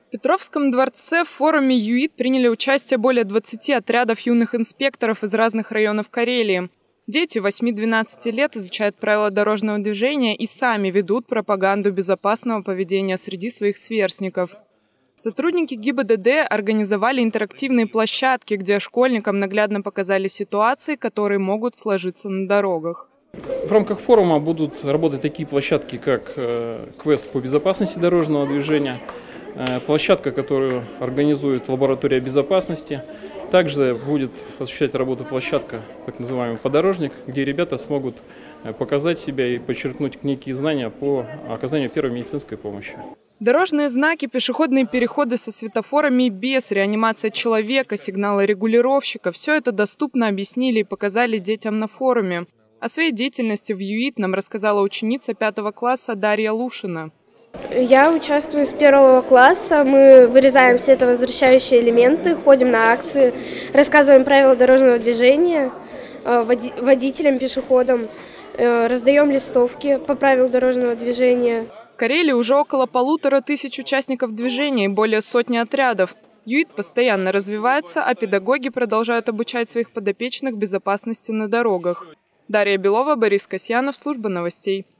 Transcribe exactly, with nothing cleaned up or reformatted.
В Петровском дворце в форуме ЮИД приняли участие более двадцати отрядов юных инспекторов из разных районов Карелии. Дети восьми-двенадцати лет изучают правила дорожного движения и сами ведут пропаганду безопасного поведения среди своих сверстников. Сотрудники ГИБДД организовали интерактивные площадки, где школьникам наглядно показали ситуации, которые могут сложиться на дорогах. В рамках форума будут работать такие площадки, как квест по безопасности дорожного движения, площадка, которую организует лаборатория безопасности. Также будет осуществлять работу площадка, так называемый подорожник, где ребята смогут показать себя и подчеркнуть некие знания по оказанию первой медицинской помощи. Дорожные знаки, пешеходные переходы со светофорами и без, реанимация человека, сигналы регулировщика – все это доступно объяснили и показали детям на форуме. О своей деятельности в ЮИД нам рассказала ученица пятого класса Дарья Лушина. Я участвую с первого класса, мы вырезаем световозвращающие элементы, ходим на акции, рассказываем правила дорожного движения водителям, пешеходам, раздаем листовки по правилам дорожного движения. В Карелии уже около полутора тысяч участников движения и более сотни отрядов. ЮИД постоянно развивается, а педагоги продолжают обучать своих подопечных безопасности на дорогах. Дарья Белова, Борис Касьянов, служба новостей.